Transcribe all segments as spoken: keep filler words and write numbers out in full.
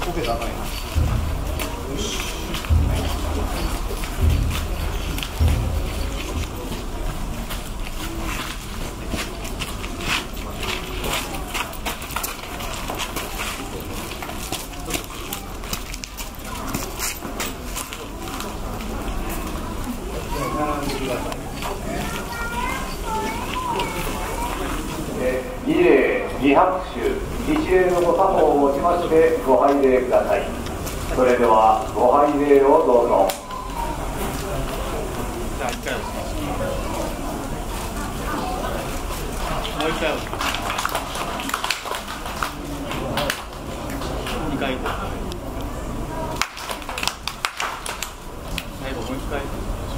け高いな。よし。 儀礼、儀拍手、一礼のご作法をもちましてご拝礼ください。それではご拝礼をどうぞ。 じゃあ一回もう一回二回最後もう一回。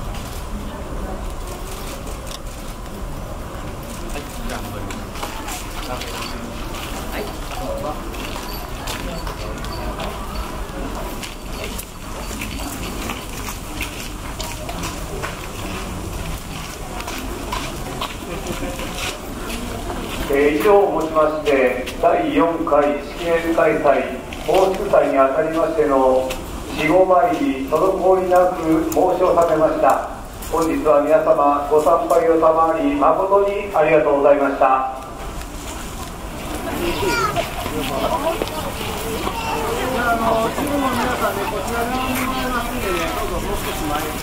えー、以上をもちましてだいよんかい式年開催奉祝祭にあたりましての死後参り滞りなく申し納めました。本日は皆様ご参拝を賜り誠にありがとうございました。 あの、チームの皆さんね、こちら側に向かいますんでね、どうぞもう少し前に。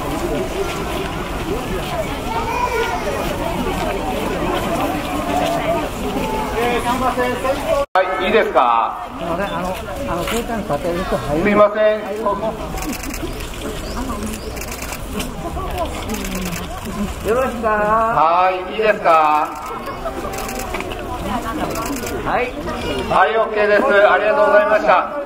えー、すみません、先頭。 はい、いいですか。 あのね、あの、あの、空間に立てる人入る。 すいません。 よろしくか。 はい、いいですか。 はい。 はい、オッケーです。ありがとうございました。